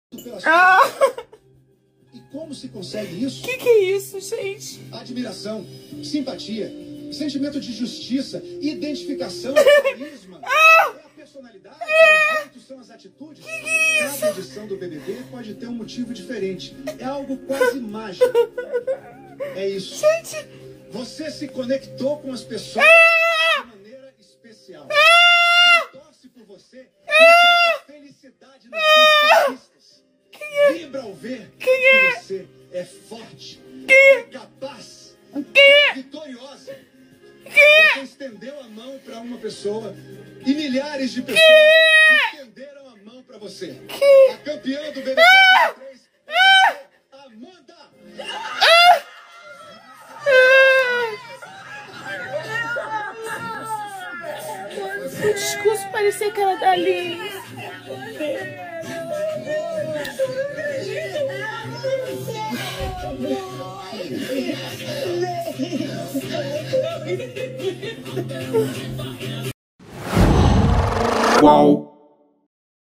E como se consegue isso? Que é isso, gente? Admiração, simpatia, sentimento de justiça, identificação, carisma. É a personalidade, os jeitos, são as atitudes. Cada edição do BBB pode ter um motivo diferente. É algo quase mágico. É isso. Gente! Você se conectou com as pessoas de maneira especial. Quem torce por você encontra felicidade nas suas conquistas. Vibra ao ver que você é forte, é capaz, é vitoriosa. Você estendeu a mão para uma pessoa e milhares de pessoas estenderam a mão para você. A campeã do BBB 23 é você, Amanda. O discurso parecia aquela dali. Uau!